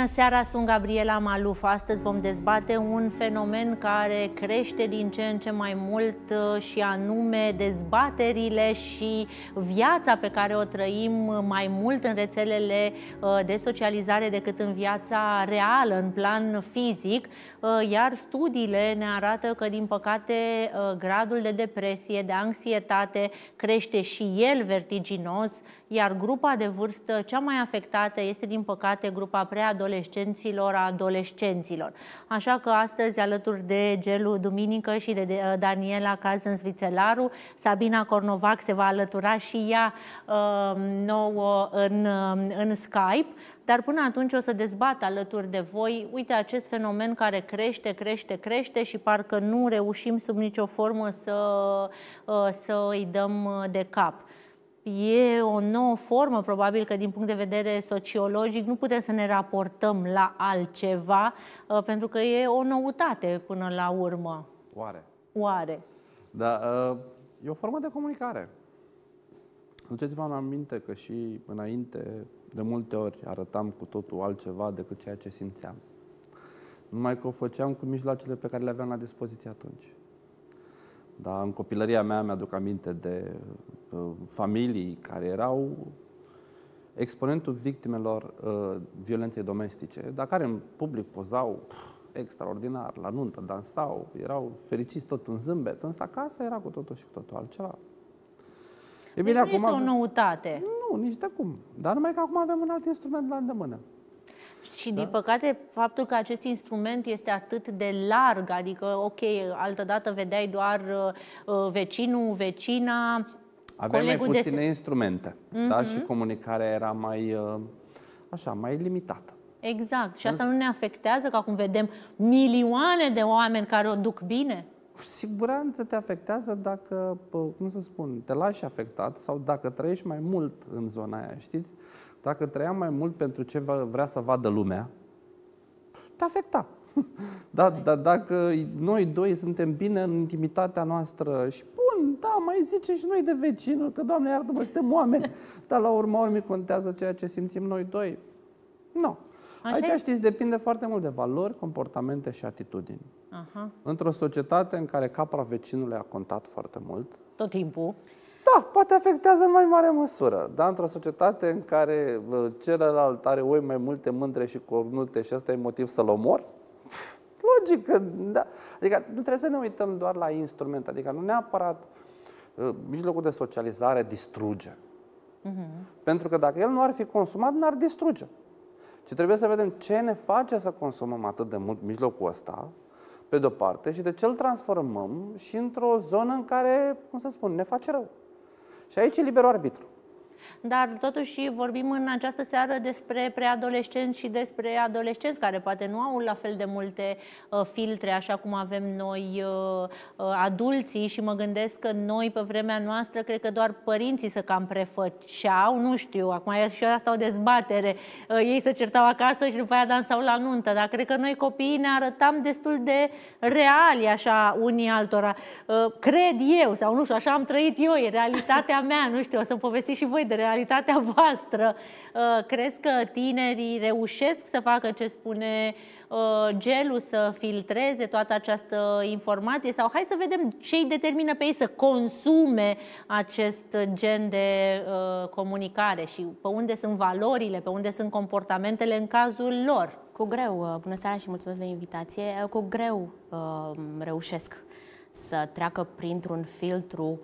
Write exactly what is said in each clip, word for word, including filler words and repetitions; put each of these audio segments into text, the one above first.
Bună seara, sunt Gabriela Maluf. Astăzi vom dezbate un fenomen care crește din ce în ce mai mult și anume dezbaterile și viața pe care o trăim mai mult în rețelele de socializare decât în viața reală, în plan fizic, iar studiile ne arată că, din păcate, gradul de depresie, de anxietate crește și el vertiginos, iar grupa de vârstă cea mai afectată este, din păcate, grupa preadolescenților, a adolescenților. Așa că astăzi, alături de Gelu Duminică și de Daniela Cazens-Vițelaru, Sabina Cornovac se va alătura și ea uh, nouă în, în Skype. Dar până atunci o să dezbat alături de voi, uite, acest fenomen care crește, crește, crește și parcă nu reușim sub nicio formă să, să îi dăm de cap. E o nouă formă, probabil că din punct de vedere sociologic nu putem să ne raportăm la altceva, pentru că e o noutate până la urmă. Oare? Oare? Da, e o formă de comunicare. Duceți-vă aminte că și înainte, de multe ori, arătam cu totul altceva decât ceea ce simțeam. Numai că o făceam cu mijloacele pe care le aveam la dispoziție atunci. Da, în copilăria mea mi-aduc aminte de uh, familii care erau exponentul victimelor uh, violenței domestice, dar care în public pozau pf, extraordinar, la nuntă, dansau, erau fericiți tot în zâmbet, însă acasă era cu totul și cu totul altceva. E bine, deci nu este o noutate. Nu, nici de cum. Dar numai că acum avem un alt instrument la îndemână. Și, da? Din păcate, faptul că acest instrument este atât de larg, adică, ok, altădată vedeai doar uh, vecinul, vecina, aveam mai puține de... instrumente, uh-huh. da? Și comunicarea era mai, uh, așa, mai limitată. Exact. Și asta nu ne afectează, că acum vedem milioane de oameni care o duc bine? Cu siguranță te afectează dacă, cum să spun, te lași afectat sau dacă trăiești mai mult în zona aia, știți? Dacă trăiam mai mult pentru ce vrea să vadă lumea, te afecta. Da, da, dacă noi doi suntem bine în intimitatea noastră și bun, da, mai zice și noi de vecinul, că, Doamne iartă-mă, suntem oameni, dar la urma urmei contează ceea ce simțim noi doi. Nu. Aici, știți, depinde foarte mult de valori, comportamente și atitudini. Aha. Într-o societate în care capra vecinului a contat foarte mult... Tot timpul. Da, poate afectează în mai mare măsură. Dar într-o societate în care celălalt are oi mai multe, mândre și cornute și ăsta e motiv să-l omor, logic, da. Adică nu trebuie să ne uităm doar la instrument. Adică nu neapărat uh, mijlocul de socializare distruge. Uh-huh. Pentru că dacă el nu ar fi consumat, n-ar distruge. Și trebuie să vedem ce ne face să consumăm atât de mult mijlocul ăsta, pe de-o parte, și de ce îl transformăm și într-o zonă în care, cum să spun, ne face rău. Și aici e liberul arbitru. Dar totuși vorbim în această seară despre preadolescenți și despre adolescenți care poate nu au la fel de multe uh, filtre așa cum avem noi uh, uh, adulții, și mă gândesc că noi pe vremea noastră cred că doar părinții se cam prefăceau, nu știu, acum e și asta o dezbatere, uh, ei se certau acasă și după aia dansau la nuntă, dar cred că noi copiii ne arătam destul de reali așa unii altora, uh, cred eu, sau nu știu, așa am trăit eu, e realitatea mea, nu știu, o să-mi povestiți și voi de realitatea voastră. Crezi că tinerii reușesc să facă ce spune Gelu, să filtreze toată această informație? Sau hai să vedem ce îi determină pe ei să consume acest gen de comunicare și pe unde sunt valorile, pe unde sunt comportamentele în cazul lor? Cu greu, bună seara și mulțumesc de invitație, cu greu reușesc să treacă printr-un filtru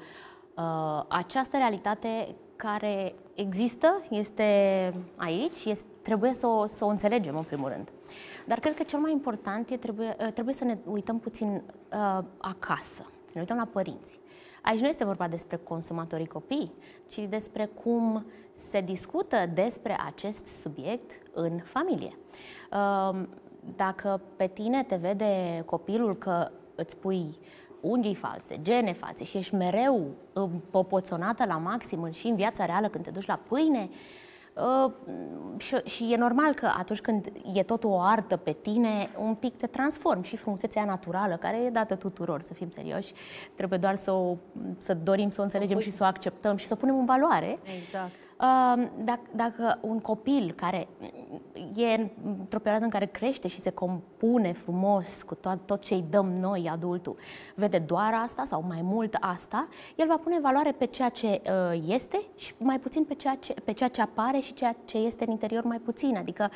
această realitate care există, este aici, este, trebuie să o, să o înțelegem în primul rând. Dar cred că cel mai important e trebuie, trebuie să ne uităm puțin uh, acasă, să ne uităm la părinți. Aici nu este vorba despre consumatorii copii, ci despre cum se discută despre acest subiect în familie. Uh, dacă pe tine te vede copilul că îți pui unghii false, gene false și ești mereu popoțonată la maxim și în viața reală când te duci la pâine, uh, și, și e normal că atunci când e tot o artă pe tine, un pic te transformi și frumusețea naturală, care e dată tuturor, să fim serioși, trebuie doar să, o, să dorim să o înțelegem o și să o acceptăm și să o punem în valoare. Exact. Dacă, dacă un copil care e într-o perioadă în care crește și se compune frumos cu tot, tot ce îi dăm noi, adultul, vede doar asta sau mai mult asta, el va pune valoare pe ceea ce este și mai puțin pe ceea ce, pe ceea ce apare și ceea ce este în interior mai puțin. Adică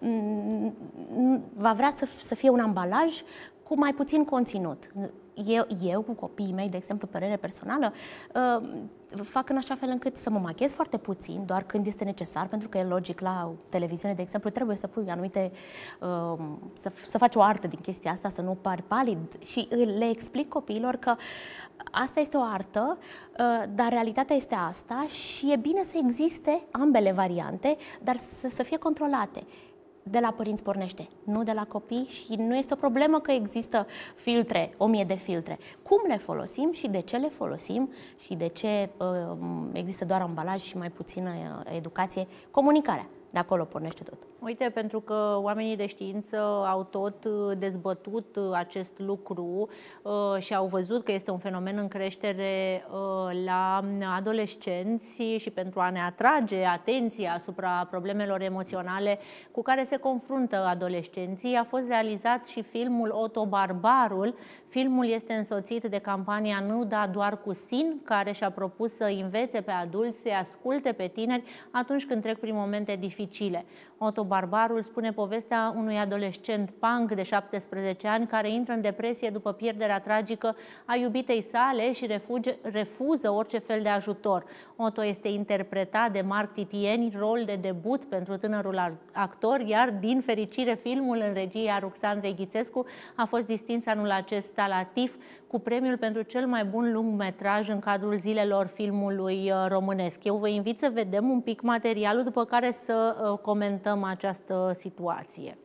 va vrea să, să fie un ambalaj cu mai puțin conținut. Eu, eu, cu copiii mei, de exemplu, părere personală, fac în așa fel încât să mă machez foarte puțin, doar când este necesar, pentru că e logic, la televiziune, de exemplu, trebuie să pui anumite, să, să faci o artă din chestia asta, să nu pari palid. Și le explic copiilor că asta este o artă, dar realitatea este asta și e bine să existe ambele variante, dar să, să fie controlate. De la părinți pornește, nu de la copii, și nu este o problemă că există filtre, o mie de filtre. Cum le folosim și de ce le folosim și de ce uh, există doar ambalaj și mai puțină educație, comunicarea. De acolo pornește tot. Uite, pentru că oamenii de știință au tot dezbătut acest lucru uh, și au văzut că este un fenomen în creștere uh, la adolescenți și pentru a ne atrage atenția asupra problemelor emoționale cu care se confruntă adolescenții, a fost realizat și filmul Otto Barbarul. Filmul este însoțit de campania Nu da doar cu Sin, care și-a propus să învețe pe adulți, să-i asculte pe tineri atunci când trec prin momente dificile. Otto Barbarul spune povestea unui adolescent punk de șaptesprezece ani care intră în depresie după pierderea tragică a iubitei sale și refuge, refuză orice fel de ajutor. Otto este interpretat de Marc Titieni, rol de debut pentru tânărul actor, iar din fericire filmul în regia Ruxandrei Ghițescu a fost distins anul acesta la T I F cu premiul pentru cel mai bun lungmetraj în cadrul zilelor filmului românesc. Eu vă invit să vedem un pic materialul, după care să comentăm această situație.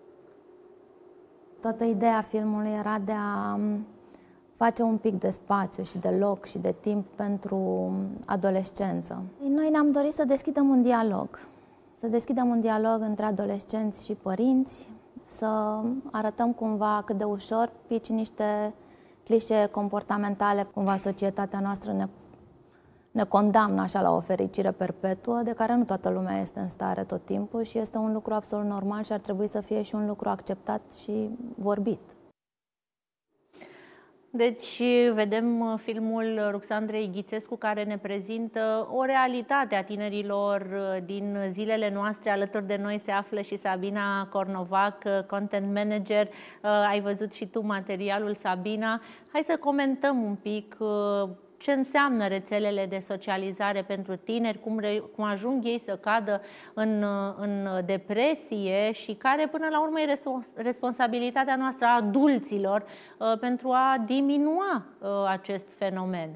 Toată ideea filmului era de a face un pic de spațiu și de loc și de timp pentru adolescență. Noi ne-am dorit să deschidem un dialog, să deschidem un dialog între adolescenți și părinți, să arătăm cumva cât de ușor pici niște clișee comportamentale, cumva societatea noastră ne, ne condamnă așa la o fericire perpetuă de care nu toată lumea este în stare tot timpul și este un lucru absolut normal și ar trebui să fie și un lucru acceptat și vorbit. Deci vedem filmul Ruxandrei Ghițescu care ne prezintă o realitate a tinerilor din zilele noastre. Alături de noi se află și Sabina Cornovac, content manager. Ai văzut și tu materialul, Sabina. Hai să comentăm un pic ce înseamnă rețelele de socializare pentru tineri, cum, re, cum ajung ei să cadă în, în depresie și care până la urmă e responsabilitatea noastră a adulților uh, pentru a diminua uh, acest fenomen.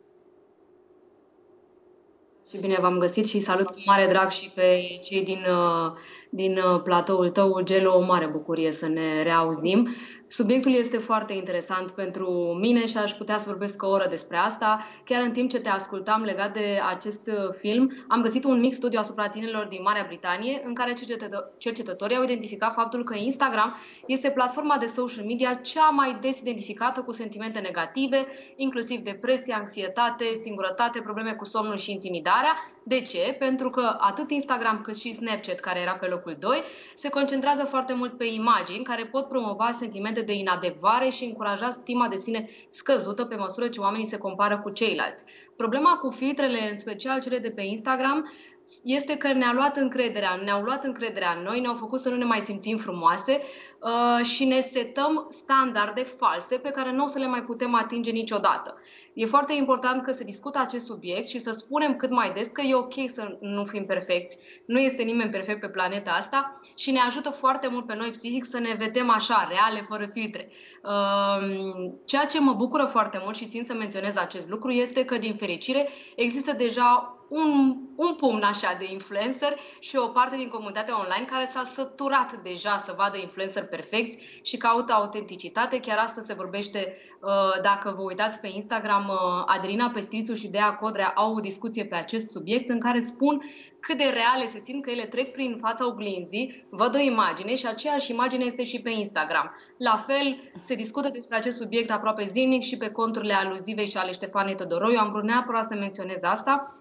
Și bine v-am găsit și salut cu mare drag și pe cei din, din platoul tău, Gelo, o mare bucurie să ne reauzim. Subiectul este foarte interesant pentru mine și aș putea să vorbesc o oră despre asta. Chiar în timp ce te ascultam legat de acest film, am găsit un mic studiu asupra tinerilor din Marea Britanie în care cercetătorii au identificat faptul că Instagram este platforma de social media cea mai des identificată cu sentimente negative, inclusiv depresie, anxietate, singurătate, probleme cu somnul și intimidarea. De ce? Pentru că atât Instagram cât și Snapchat, care era pe locul doi, se concentrează foarte mult pe imagini care pot promova sentimente de inadecvare și încuraja stima de sine scăzută pe măsură ce oamenii se compară cu ceilalți. Problema cu filtrele, în special cele de pe Instagram, este că ne-a luat încrederea, ne-au luat încrederea în noi, ne-au făcut să nu ne mai simțim frumoase uh, și ne setăm standarde false pe care nu o să le mai putem atinge niciodată. E foarte important că se discută acest subiect și să spunem cât mai des că e ok să nu fim perfecți. Nu este nimeni perfect pe planeta asta și ne ajută foarte mult pe noi psihic să ne vedem așa, reale, fără filtre. Ceea ce mă bucură foarte mult și țin să menționez acest lucru este că, din fericire, există deja un, un pumn așa de influencer și o parte din comunitatea online care s-a săturat deja să vadă influencer perfecți și caută autenticitate. Chiar astăzi se vorbește, dacă vă uitați pe Instagram, Adriana Pestrițu și Dea Codrea au o discuție pe acest subiect în care spun cât de reale se simt, că ele trec prin fața oglinzii, văd o imagine și aceeași imagine este și pe Instagram. La fel, se discută despre acest subiect aproape zilnic și pe conturile aluzive și ale Ștefanei Todoroiu. Am vrut neapărat să menționez asta.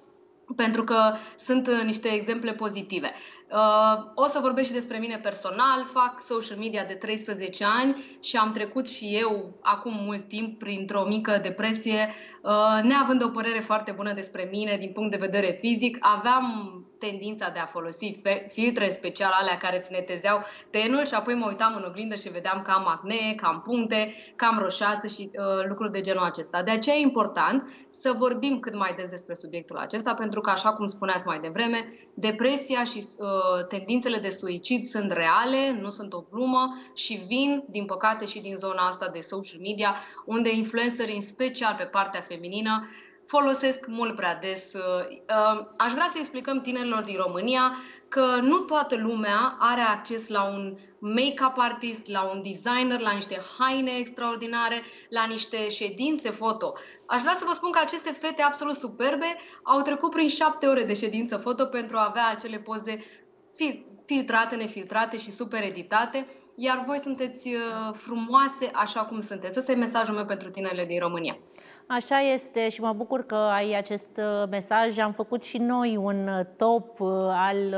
pentru că sunt niște exemple pozitive. O să vorbesc și despre mine personal, fac social media de treisprezece ani și am trecut și eu acum mult timp printr-o mică depresie, neavând o părere foarte bună despre mine din punct de vedere fizic. Aveam tendința de a folosi filtre speciale, alea care îți netezeau tenul, și apoi mă uitam în oglindă și vedeam că am acne, că am puncte, că am roșață și uh, lucruri de genul acesta. De aceea e important să vorbim cât mai des despre subiectul acesta, pentru că, așa cum spuneați mai devreme, depresia și uh, tendințele de suicid sunt reale, nu sunt o glumă și vin, din păcate, și din zona asta de social media, unde influencerii, în special pe partea feminină, folosesc mult prea des. Aș vrea să explicăm tinerilor din România că nu toată lumea are acces la un make-up artist, la un designer, la niște haine extraordinare, la niște ședințe foto. Aș vrea să vă spun că aceste fete absolut superbe au trecut prin șapte ore de ședință foto pentru a avea acele poze filtrate, nefiltrate și super editate, iar voi sunteți frumoase așa cum sunteți. Ăsta e mesajul meu pentru tinerile din România. Așa este și mă bucur că ai acest mesaj. Am făcut și noi un top al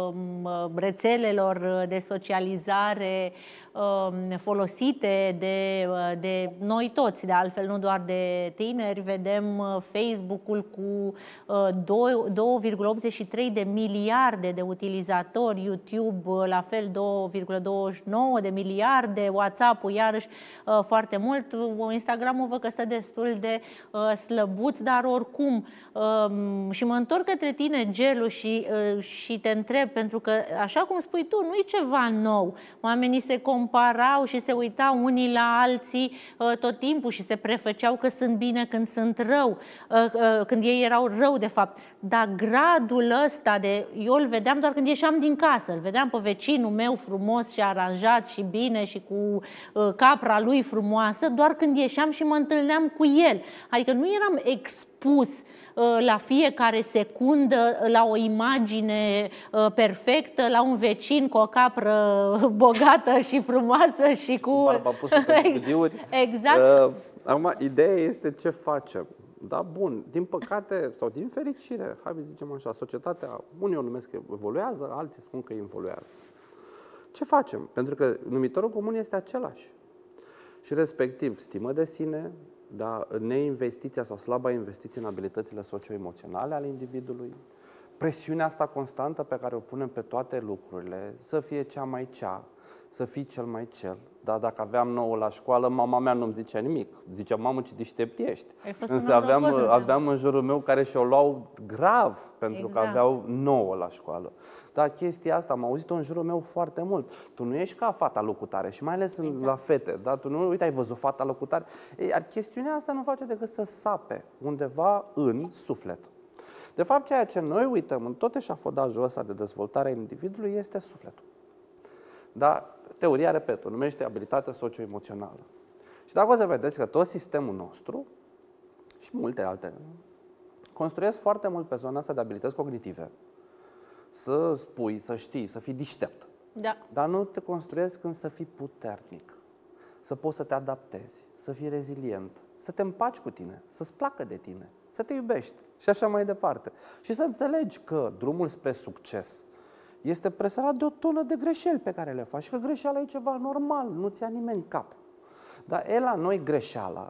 rețelelor de socializare folosite de, de noi toți, de altfel nu doar de tineri. Vedem Facebook-ul cu două virgulă optzeci și trei de miliarde de utilizatori, YouTube la fel două virgulă douăzeci și nouă de miliarde, WhatsApp-ul iarăși foarte mult, Instagram-ul văd că stă destul de slăbuț, dar oricum. Și mă întorc către tine, Gelu, și, și te întreb, pentru că, așa cum spui tu, nu e ceva nou. Oamenii se comparau și se uitau unii la alții tot timpul și se prefăceau că sunt bine când sunt rău, când ei erau rău, de fapt. Dar gradul ăsta de... Eu îl vedeam doar când ieșeam din casă, îl vedeam pe vecinul meu frumos și aranjat și bine și cu capra lui frumoasă, doar când ieșeam și mă întâlneam cu el. Adică nu eram expus la fiecare secundă la o imagine perfectă, la un vecin cu o capră bogată și frumoasă și cu... barba pusă pe studiuri. Exact. Uh, acum, ideea este ce facem. Da, bun, din păcate sau din fericire, hai să zicem așa, societatea, unii o numesc că evoluează, alții spun că evoluează. Ce facem? Pentru că numitorul comun este același. Și respectiv, stimă de sine, da, neinvestiția sau slaba investiție în abilitățile socio-emoționale ale individului, presiunea asta constantă pe care o punem pe toate lucrurile, să fie cea mai cea, să fii cel mai cel. Da, dacă aveam nouă la școală, mama mea nu-mi zicea nimic. Zicea, mamă, ce deștept ești. Însă aveam, aveam în jurul meu care și-o luau grav, pentru exact. Că aveau nouă la școală. Dar chestia asta am auzit-o în jurul meu foarte mult. Tu nu ești ca fata locutare și mai ales exact. La fete. Da? Tu nu, uite, ai văzut fata locutare. Iar chestiunea asta nu face decât să sape undeva în suflet. De fapt, ceea ce noi uităm în tot eșafodajul ăsta de dezvoltare a individului este sufletul. Dar teoria, repet, o numește abilitatea socio-emoțională. Și dacă o să vedeți că tot sistemul nostru și multe alte construiesc foarte mult pe zona asta de abilități cognitive. Să spui, să știi, să fii deștept. Da. Dar nu te construiesc când să fii puternic, să poți să te adaptezi, să fii rezilient, să te împaci cu tine, să-ți placă de tine, să te iubești și așa mai departe. Și să înțelegi că drumul spre succes este presărat de o tonă de greșeli pe care le faci și că greșeala e ceva normal, nu-ți ia nimeni în cap. Dar e la noi greșeala,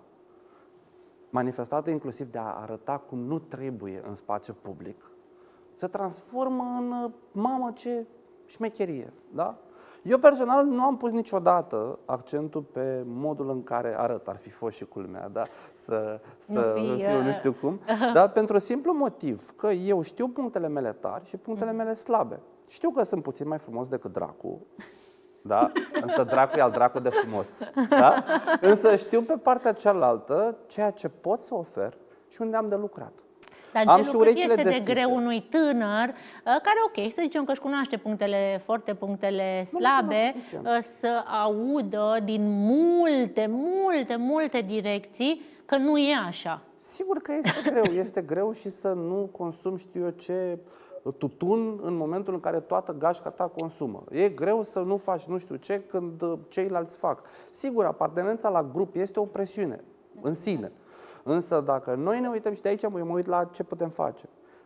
manifestată inclusiv de a arăta cum nu trebuie în spațiu public, se transformă în mamă ce șmecherie. Da? Eu personal nu am pus niciodată accentul pe modul în care arăt, ar fi fost și culmea, da? Să, să nu fiu nu știu cum, dar pentru simplu motiv că eu știu punctele mele tari și punctele mele slabe. Știu că sunt puțin mai frumos decât dracu, da? Însă dracu e al dracu de frumos, da? Însă știu pe partea cealaltă ceea ce pot să ofer și unde am de lucrat. Dar am și urechile este deschise. De greu unui tânăr care, ok, să zicem că își cunoaște punctele forte, punctele slabe, să audă din multe, multe, multe direcții că nu e așa. Sigur că este greu, este greu și să nu consumi știu eu ce tutun în momentul în care toată gașca ta consumă. E greu să nu faci nu știu ce când ceilalți fac. Sigur, apartenența la grup este o presiune în sine. Însă dacă noi ne uităm și de aici mă uit la ce putem face.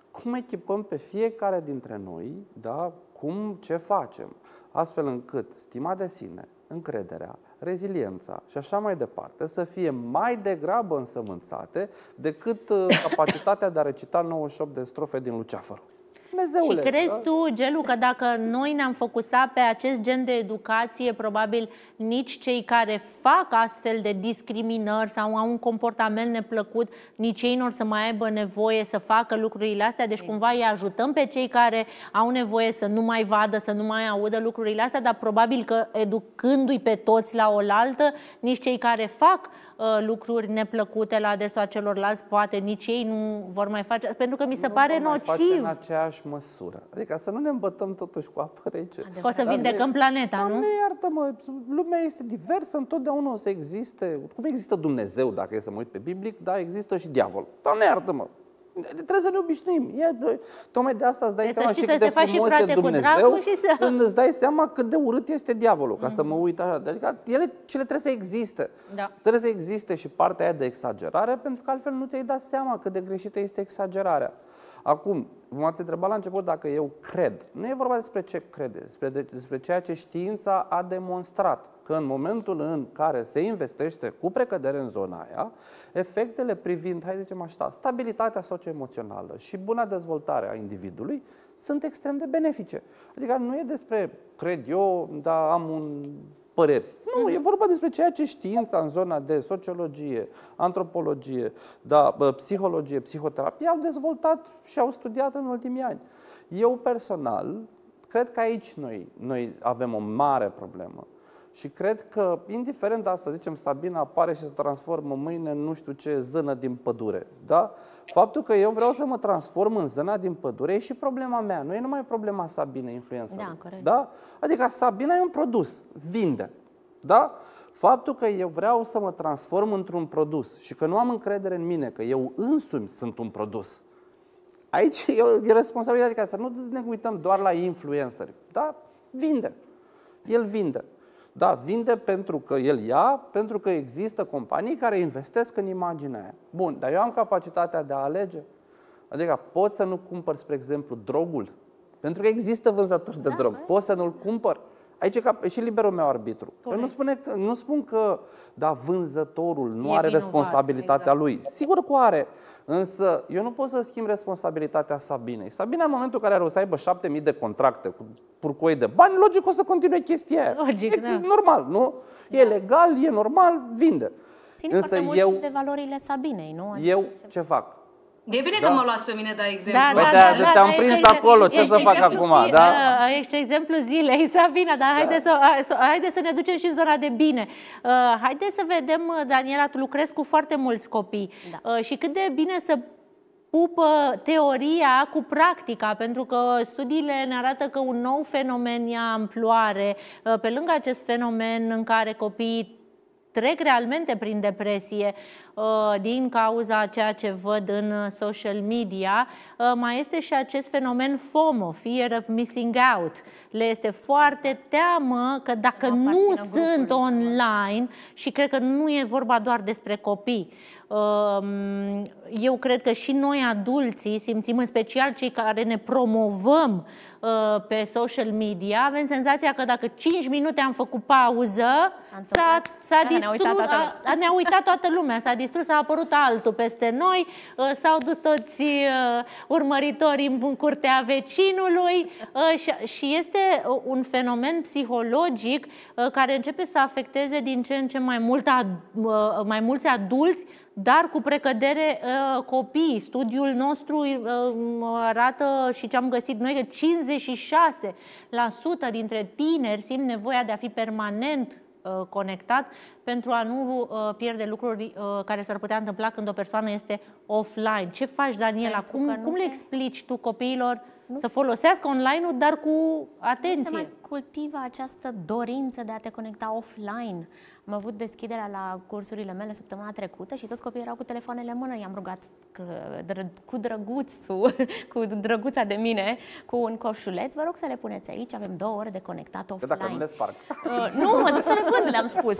cum echipăm pe fiecare dintre noi, da? Cum, ce facem, astfel încât stima de sine, încrederea, reziliența și așa mai departe să fie mai degrabă însămânțate decât capacitatea de a recita nouăzeci și opt de strofe din Luceafăr. Dumnezeule, și crezi da? tu, Gelu, că dacă noi ne-am focusat pe acest gen de educație, probabil nici cei care fac astfel de discriminări sau au un comportament neplăcut, nici ei nu or să mai aibă nevoie să facă lucrurile astea? Deci cumva îi ajutăm pe cei care au nevoie să nu mai vadă, să nu mai audă lucrurile astea, dar probabil că educându-i pe toți la oaltă, nici cei care fac uh, lucruri neplăcute la adresa celorlalți, poate nici ei nu vor mai face, pentru că mi se nu pare vor mai face nociv. în aceeași măsură. Adică să nu ne îmbătăm totuși cu apă rece. Că o să vindecăm planeta, nu? Doamne, iartă-mă, lumea este diversă, întotdeauna o să existe. Cum există Dumnezeu, dacă e să mă uit pe biblic, da, există și diavol. Doamne, iartă-mă! Trebuie să ne obișnuim. E, tocmai de asta îți dai seama și cât de frumos e Dumnezeu, să... când îți dai seama cât de urât este diavolul, ca mm-hmm. să mă uit așa. Adică ele, cele trebuie să existe. Da. Trebuie să existe și partea aia de exagerare, pentru că altfel nu ți-ai dat seama cât de greșită este exagerarea. Acum, m-ați întrebat la început dacă eu cred. Nu e vorba despre ce crede, despre, de, despre ceea ce știința a demonstrat. Că în momentul în care se investește cu precădere în zona aia, efectele privind, hai să zicem așa, stabilitatea socioemoțională și buna dezvoltare a individului sunt extrem de benefice. Adică nu e despre cred eu, dar am un păreri. Nu, e vorba despre ceea ce știința în zona de sociologie, antropologie, da, psihologie, psihoterapie au dezvoltat și au studiat în ultimii ani. Eu personal cred că aici noi, noi avem o mare problemă. Și cred că, indiferent, da, să zicem, Sabina apare și se transformă mâine în nu știu ce zână din pădure, da? Faptul că eu vreau să mă transform în zâna din pădure e și problema mea, nu e numai problema Sabinei, influențării. Da, corect. Da? Adică Sabina e un produs, vinde, da? Faptul că eu vreau să mă transform într-un produs și că nu am încredere în mine, că eu însumi sunt un produs, aici e responsabilitatea, să nu ne uităm doar la influenceri, da? Vinde, el vinde. Da, vinde pentru că el ia, pentru că există companii care investesc în imaginea aia. Bun, dar eu am capacitatea de a alege? Adică pot să nu cumpăr, spre exemplu, drogul? Pentru că există vânzători de da, drog. Corect. Pot să nu-l cumpăr? Aici e, ca, e și liberul meu arbitru. Eu nu, spune că, nu spun că da, vânzătorul nu e are vinovat, responsabilitatea exact. lui. Sigur că o are. Însă eu nu pot să schimb responsabilitatea Sabinei. Sabina, în momentul în care are o să aibă șapte mii de contracte cu purcoi de bani, logic o să continue chestia aia. Logic, e da. normal, nu? Da. E legal, e normal, vinde. Ține Însă foarte mult eu, și de valorile Sabinei, nu? Eu ce fac? E bine da? că mă luați pe mine, da, exemplu. Da, Păi da, de, da, te-am da, prins ești, acolo, ce ești să fac acum? Zi, Da? Ești exemplu zilei, Sabina, dar haide, da. să, haide să ne ducem și în zona de bine. Uh, haide să vedem, Daniela, tu lucrezi cu foarte mulți copii da. uh, și cât de bine să pupă teoria cu practica, pentru că studiile ne arată că un nou fenomen ia amploare, uh, pe lângă acest fenomen în care copiii trec realmente prin depresie din cauza ceea ce văd în social media, mai este și acest fenomen FOMO, Fear of Missing Out. Le este foarte teamă că dacă nu sunt online, și cred că nu e vorba doar despre copii, eu cred că și noi adulții simțim, în special cei care ne promovăm pe social media, avem senzația că dacă cinci minute am făcut pauză, s-a distrus, ne-a uitat toată lumea, s-a distrus, a apărut altul peste noi, s-au dus toți urmăritorii în curtea vecinului și este un fenomen psihologic care începe să afecteze din ce în ce mai, mult, mai mulți adulți, dar cu precădere copii. Studiul nostru arată și ce am găsit noi că cincizeci și șase la sută dintre tineri simt nevoia de a fi permanent conectat pentru a nu pierde lucruri care s-ar putea întâmpla când o persoană este offline. Ce faci, Daniela? Cum, cum le explici tu copiilor să folosească online-ul, dar cu atenție? Nu se mai cultivă această dorință de a te conecta offline. Am avut deschiderea la cursurile mele săptămâna trecută și toți copiii erau cu telefoanele în mână. I-am rugat cu drăguțul, cu drăguța de mine, cu un coșuleț. Vă rog să le puneți aici, avem două ore de conectat offline. Că dacă nu le sparg. Uh, nu, mă duc să le văd, le-am spus.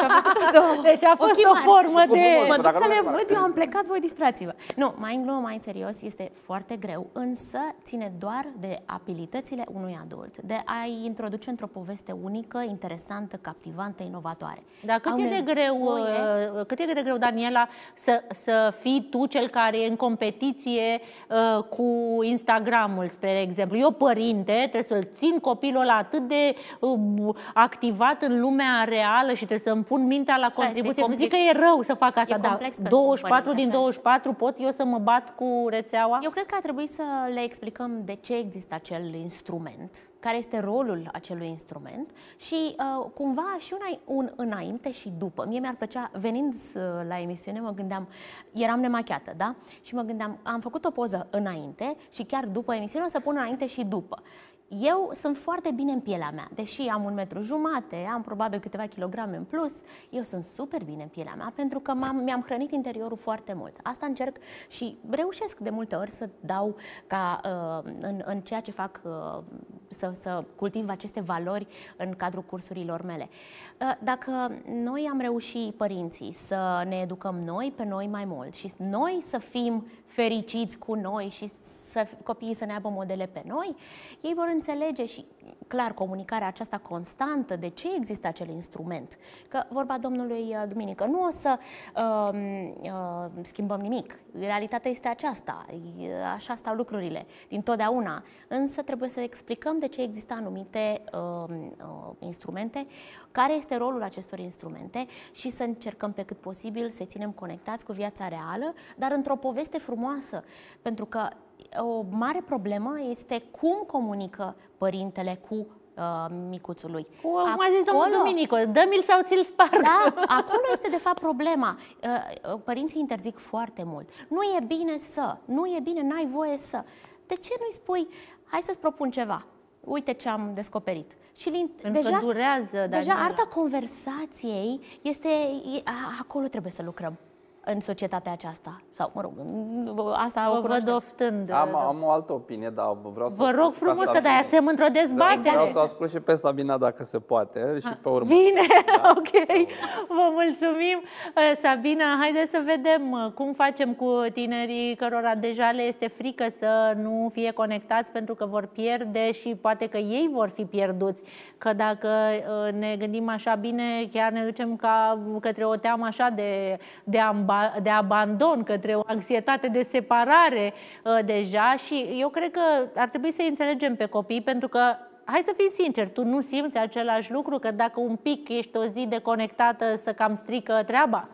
Deci a fost o formă de... Mă duc să le văd, eu am plecat, voi distrați-vă. Nu, mai în glumă, mai în serios, este foarte greu, însă ține doar de abilitățile unui adult, de a-i introduce într-o poveste unică, interesantă, captivantă, inovatoare. Dar cât e, de greu, cât e de greu, Daniela, să, să fii tu cel care e în competiție uh, cu Instagramul, spre exemplu. Eu, părinte, trebuie să-l țin copilul ăla atât de uh, activat în lumea reală și trebuie să-mi pun mintea la contribuție. Nu zic că e rău să fac asta, dar douăzeci și patru din douăzeci și patru pot eu să mă bat cu rețeaua? Eu cred că ar trebui să le explicăm de ce există acel instrument, care este rolul acelui instrument și uh, cumva și una, un înainte și după. Mie mi-ar plăcea, venind uh, la emisiune, mă gândeam, eram nemachiată, da? Și mă gândeam, am făcut o poză înainte și chiar după emisiune o să pun înainte și după. Eu sunt foarte bine în pielea mea, deși am un metru jumate, am probabil câteva kilograme în plus, eu sunt super bine în pielea mea pentru că mi-am hrănit interiorul foarte mult. Asta încerc și reușesc de multe ori să dau ca uh, în, în ceea ce fac, uh, să, să cultiv aceste valori în cadrul cursurilor mele. Uh, dacă noi am reușit, părinții, să ne educăm noi pe noi mai mult și noi să fim fericiți cu noi și să copiii să ne aibă modele pe noi, ei vor înțelege și, clar, comunicarea aceasta constantă, de ce există acel instrument. Că, vorba domnului Duminică, nu o să uh, uh, schimbăm nimic. Realitatea este aceasta, așa stau lucrurile, dintotdeauna. Însă trebuie să explicăm de ce există anumite uh, uh, instrumente, care este rolul acestor instrumente și să încercăm pe cât posibil să ținem conectați cu viața reală, dar într-o poveste frumoasă, pentru că o mare problemă este cum comunică părintele cu uh, micuțul lui. Cum a zis domnul Duminică, dă-mi-l sau ți-l sparg. Da, acolo este de fapt problema. Uh, părinții interzic foarte mult. Nu e bine să, nu e bine, n-ai voie să. De ce nu-i spui, hai să-ți propun ceva? Uite ce am descoperit. Și deja, durează, deja arta conversației este, e, acolo trebuie să lucrăm în societatea aceasta. Sau, mă rog, asta o văd oftând. Am, am o altă opinie, dar vreau să... Vă rog frumos, că de-aia suntem într-o dezbatere. Vreau să ascult și pe Sabina, dacă se poate, și pe urmă. Bine, da? Ok. Vă mulțumim. Sabina, haideți să vedem cum facem cu tinerii cărora deja le este frică să nu fie conectați pentru că vor pierde și poate că ei vor fi pierduți. Că dacă ne gândim așa bine, chiar ne ducem ca către o teamă așa de, de amba de abandon, către o anxietate de separare uh, deja și eu cred că ar trebui să înțelegem pe copii, pentru că, hai să fim sinceri, tu nu simți același lucru, că dacă un pic ești o zi deconectată să cam strică treaba?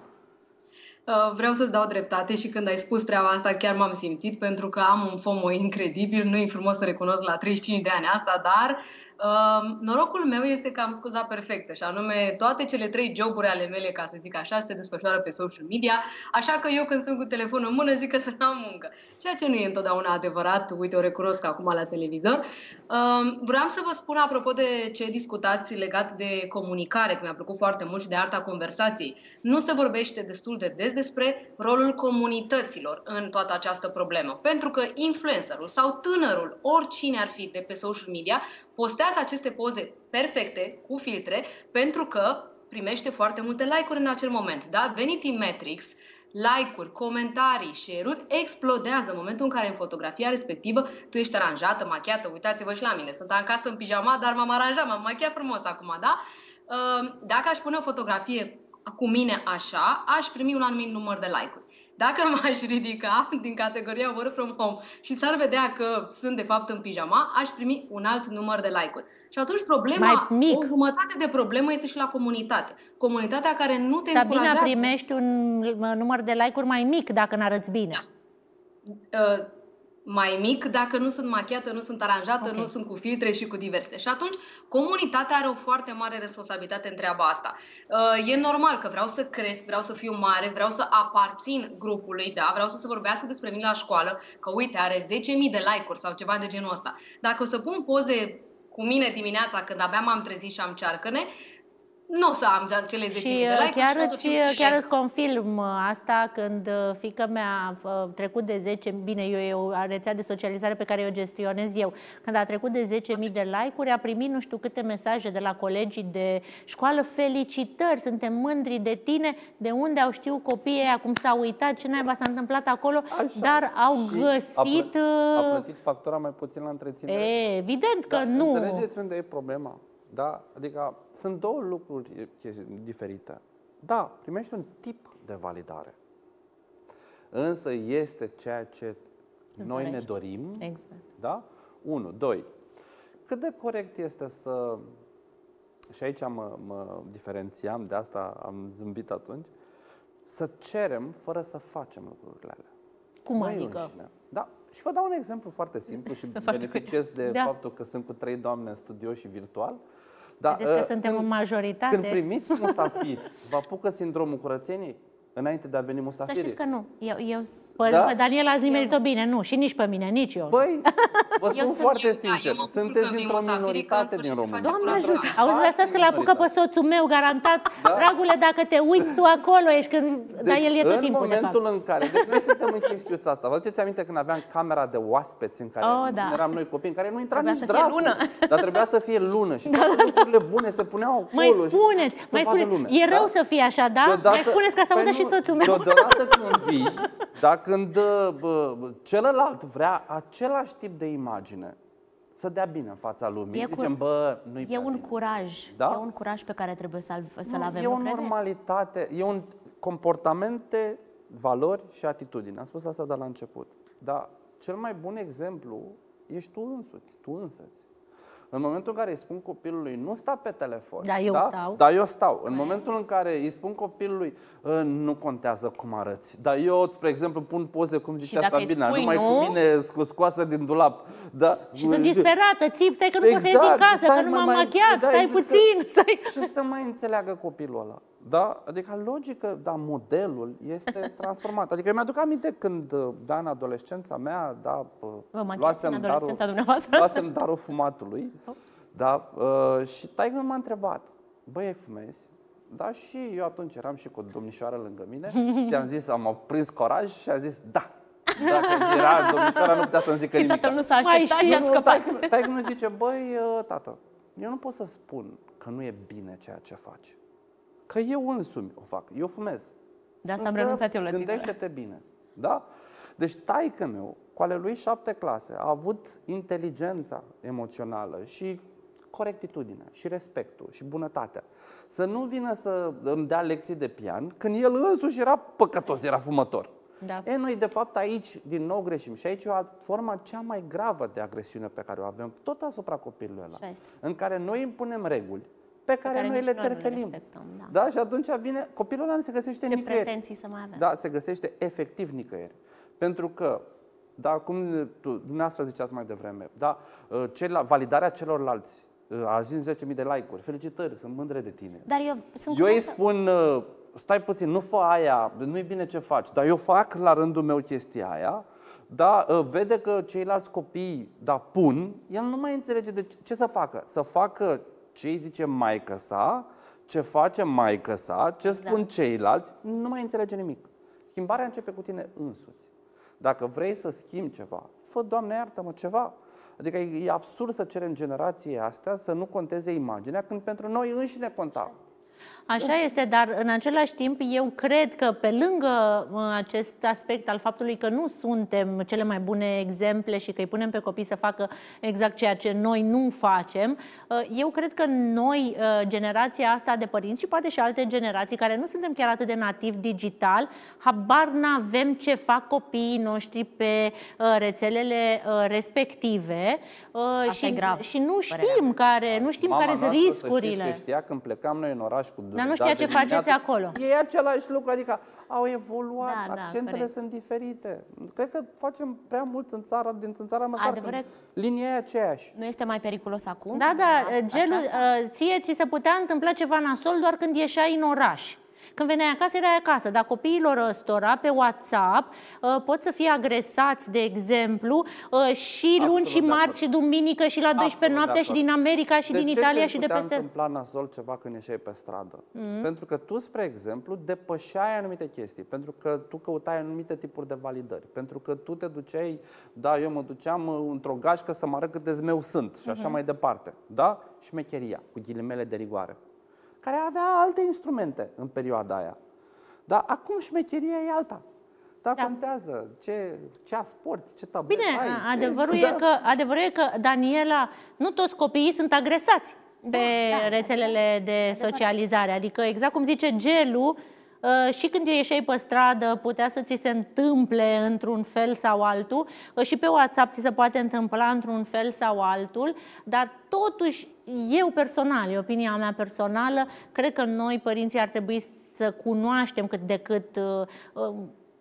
Vreau să-ți dau dreptate și când ai spus treaba asta chiar m-am simțit, pentru că am un FOMO incredibil, nu-i frumos să recunosc la treizeci și cinci de ani asta, dar uh, norocul meu este că am scuza perfectă și anume toate cele trei joburi ale mele, ca să zic așa, se desfășoară pe social media, așa că eu când sunt cu telefonul în mână zic că sunt la muncă, ceea ce nu e întotdeauna adevărat, uite, o recunosc acum la televizor. Uh, vreau să vă spun apropo de ce discutați legat de comunicare, că mi-a plăcut foarte mult, și de arta conversației. Nu se vorbește destul de des despre rolul comunităților în toată această problemă. Pentru că influencerul sau tânărul, oricine ar fi de pe social media, postează aceste poze perfecte, cu filtre, pentru că primește foarte multe like-uri în acel moment. Da? Vanity Metrics, like-uri, comentarii, share-uri explodează în momentul în care în fotografia respectivă tu ești aranjată, machiată. Uitați-vă și la mine, sunt acasă în pijama, dar m-am aranjat, m-am machiat frumos acum, da? Dacă aș pune o fotografie cu mine așa, aș primi un anumit număr de like-uri. Dacă m-aș ridica din categoria work from home și s-ar vedea că sunt de fapt în pijama, aș primi un alt număr de like-uri. Și atunci problema, o jumătate de problemă este și la comunitate. Comunitatea care nu te Sabina, încurajează... primești un număr de like-uri mai mic dacă n-arăți bine. Da. Uh, mai mic dacă nu sunt machiată, nu sunt aranjată, okay. Nu sunt cu filtre și cu diverse. Și atunci comunitatea are o foarte mare responsabilitate în treaba asta. Uh, e normal că vreau să cresc, vreau să fiu mare, vreau să aparțin grupului, da, vreau să se vorbească despre mine la școală, că uite, are zece mii de like-uri sau ceva de genul ăsta. Dacă o să pun poze cu mine dimineața când abia m-am trezit și am cearcăne, nu o să am cele zece mii de like-uri chiar și o să îți, fiu chiar îți confirm asta când fiica mea a trecut de zece, bine, eu e o rețea de socializare pe care o gestionez eu, când a trecut de zece mii de like-uri, a primit nu știu câte mesaje de la colegii de școală, felicitări, suntem mândri de tine, de unde au știut copiii ăia, cum s-au uitat, ce naiba s-a întâmplat acolo, așa. Dar au și găsit... A, plă a plătit factura mai puțin la întreținere. E, evident că da, nu. Înțelegeți unde e problema? Da? Adică sunt două lucruri diferite. Da, primești un tip de validare. Însă este ceea ce Îți noi dorești. ne dorim. Exact. Da? Unu. Doi. Cât de corect este să... Și aici mă, mă diferențiam, de asta am zâmbit atunci. Să cerem fără să facem lucrurile alea. Cum noi adică? Înșine. Da. Și vă dau un exemplu foarte simplu și beneficiez de da. faptul că sunt cu trei doamne în studio și virtual. Da, Vedeți că uh, suntem când, în majoritate. Când primiți musafiri, vă apucă sindromul curățeniei? Înainte de a veni musafirii? Să știți că nu. Eu, eu... Păi, da? Daniela ați nimerit-o bine, nu. Și nici pe mine, nici eu. Băi, vă spun foarte eu, sincer, da, sunteți dintr-o minoritate din România. Doamne ajută! Auzi, lăsați că l-apucă pe soțul meu, garantat. Da? Dragule, dacă te uiți tu acolo, ești când... Deci, dar el e tot timpul, în momentul în care... Deci noi suntem în chestiuța asta. Vă aduceți aminte când aveam camera de oaspeți în care oh, da. eram noi copii, în care nu intra nici dracu. Dar trebuia să fie lună. Și toate lucrurile bune se puneau acolo. Mai spuneți, mai spuneți. E rău să fie așa, da? Mai spuneți ca să audă și soțul meu. Odată când vii, dar când bă, celălalt vrea același tip de imagine, să dea bine în fața lumii, e zicem, bă, nu-i E un bine. curaj, da? e un curaj pe care trebuie să-l să avem. E o normalitate, e un comportamente, valori și atitudini. Am spus asta de la început. Dar cel mai bun exemplu ești tu însuți, tu însăți. În momentul în care îi spun copilului, nu sta pe telefon. Da, eu da? stau. Da, eu stau. În momentul în care îi spun copilului, nu contează cum arăți. Dar eu, spre exemplu, pun poze, cum zicea Sabina, numai nu? cu mine scoasă din dulap. Da? Și sunt disperată, țip, stai că nu exact, poți să ieși din casă, stai, că nu m-am mai, machiat, da, stai puțin. Stai. Și să mai înțeleagă copilul ăla. Da? Adică logică, da, modelul este transformat. Adică eu mi-aduc aminte când, da, în adolescența mea, da, luasem darul, luasem darul fumatului. Da, uh, și taică m-a întrebat, băi, ai fumezi? Da, și eu atunci eram și cu o domnișoară lângă mine și am zis, am prins curaj și am zis, da. Dacă era domnișoara, nu putea să-mi zică nimic. Și tatăl nu s-a așteptat și a scăpat. Taică mi zice, băi, tată, eu nu pot să spun că nu e bine ceea ce faci. Că eu însumi o fac, eu fumez. De asta am renunțat eu la țigără. Gândește-te bine, da? Deci taică meu, cu ale lui șapte clase, a avut inteligența emoțională și corectitudinea și respectul și bunătatea. Să nu vină să îmi dea lecții de pian când el însuși era păcătos, era fumător. Da. E, noi de fapt aici din nou greșim și aici e o forma cea mai gravă de agresiune pe care o avem tot asupra copilului ăla, în care noi impunem reguli pe care, care noi le terfelim. Da. Da? Și atunci vine, copilul ăla nu se găsește Ce nicăieri. pretenții să mai avem. Da, se găsește efectiv nicăieri. Pentru că, da, cum tu, dumneavoastră ziceați mai devreme, da, cel, validarea celorlalți, a ajuns zece mii de like-uri. Felicitări, sunt mândre de tine. Dar eu sunt eu îi spun, stai puțin, nu fă aia, nu-i bine ce faci, dar eu fac la rândul meu chestia aia, da, vede că ceilalți copii, da, pun, el nu mai înțelege de ce, ce să facă. Să facă ce îi zice maică sa, ce face maică sa, ce spun da. ceilalți, nu mai înțelege nimic. Schimbarea începe cu tine însuți. Dacă vrei să schimbi ceva, fă, Doamne iartă-mă, ceva. Adică e absurd să cerem generației astea să nu conteze imaginea, când pentru noi înșine conta. Așa este, dar în același timp eu cred că pe lângă acest aspect al faptului că nu suntem cele mai bune exemple și că îi punem pe copii să facă exact ceea ce noi nu facem, eu cred că noi, generația asta de părinți și poate și alte generații care nu suntem chiar atât de nativi digital, habar n-avem ce fac copiii noștri pe rețelele respective. Asta și, e grav, și nu știm care, nu știm care sunt riscurile. Să știa când plecam noi în oraș cu dar nu știa ce faceți acolo. E același lucru, adică au evoluat, da, accentele da, sunt diferite. Cred că facem prea mult în țara, din țara măsar, Adevărat, linia e aceeași. Nu este mai periculos acum? Da, da, genul, ție ți se putea întâmpla ceva nasol doar când ieșai în oraș. Când veneai acasă, erai acasă, dar copiilor ăstora pe WhatsApp pot să fie agresați, de exemplu, și luni Absolut și marți și duminică și la douăsprezece noaptea și din America și de din ce Italia și de peste... De ce întâmpla nasol ceva când ieșeai pe stradă? Mm. Pentru că tu, spre exemplu, depășeai anumite chestii, pentru că tu căutai anumite tipuri de validări, pentru că tu te duceai, da, eu mă duceam într-o gașcă să mă arăt cât de zmeu sunt și așa mm-hmm. mai departe, da? Șmecheria, cu ghilimele de rigoare, care avea alte instrumente în perioada aia. Dar acum șmecheria e alta. Da, da. Contează ce, ce sporti, ce tablet Bine, ai. adevărul, ce... e că, adevărul e că, Daniela, nu toți copiii sunt agresați pe da, da, rețelele de socializare. Adică, exact cum zice Gelu, și când ieșeai pe stradă putea să ți se întâmple într-un fel sau altul, și pe WhatsApp ți se poate întâmpla într-un fel sau altul, dar totuși eu personal, e opinia mea personală, cred că noi părinții ar trebui să cunoaștem cât de cât uh,